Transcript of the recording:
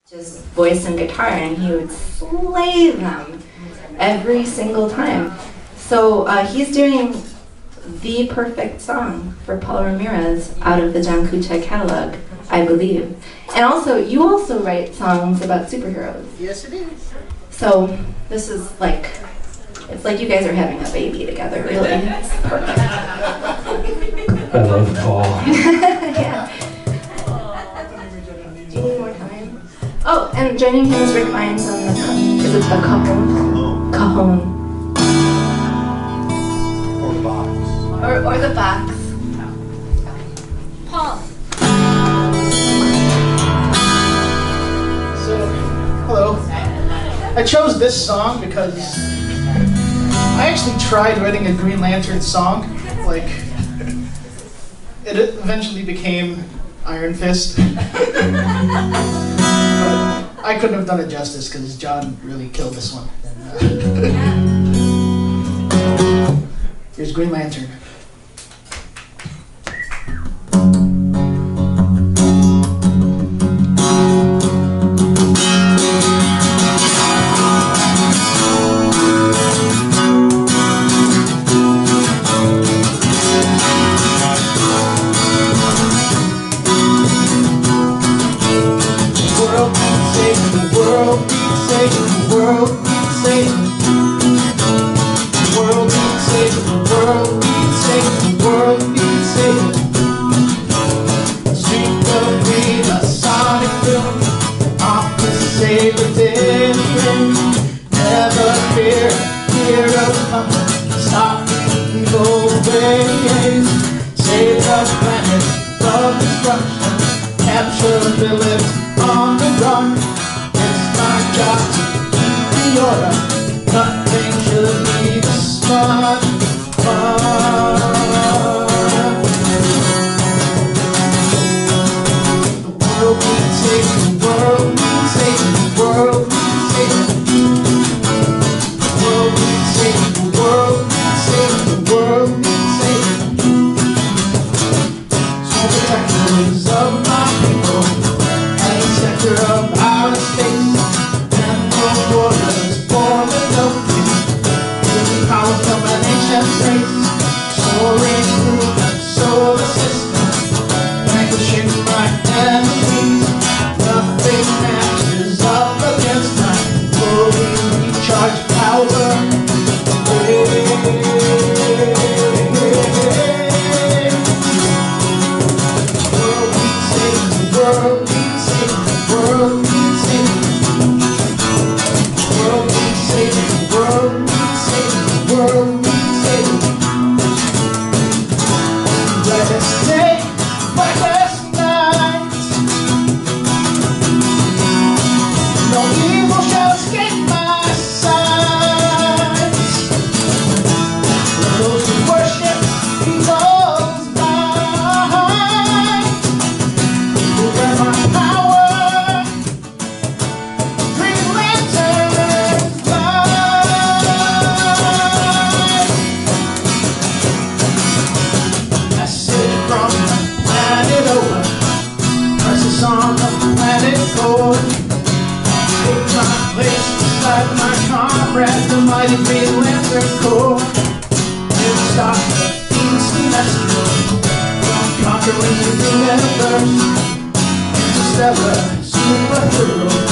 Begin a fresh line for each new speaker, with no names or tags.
just voice and guitar, and he would slay them every single time. So he's doing the perfect song for Paul Ramirez out of the John Kuczaj catalog, I believe. And also, you also write songs about superheroes.
Yes, it is.
So this is like, it's like you guys are having a baby together, really. It's perfect.
I love Paul.
Yeah. Do you need more time? Oh, and joining him is Rick Vines on the, is it the cajon? Cajon.
Or the box.
Or the box. Paul.
So, hello. I chose this song because I actually tried writing a Green Lantern song. Like, it eventually became Iron Fist. But I couldn't have done it justice because John really killed this one. Here's Green Lantern. Capture the village on the run. It's my job to keep the order. Nothing should be this much fun. The world needs saving, the world needs saving, the world needs saving. The world needs saving, the world needs saving, the world needs saving. So protectors of my people, at the center of outer space, and those borders form a domain. Giving power from an ancient race, soaring through the solar system, vanquishing my enemies. Nothing matches up against my fully recharged power. The mighty Green Lantern Corps. Never stop the Phoenix Celestial from conquering the universe. Interstellar superhero.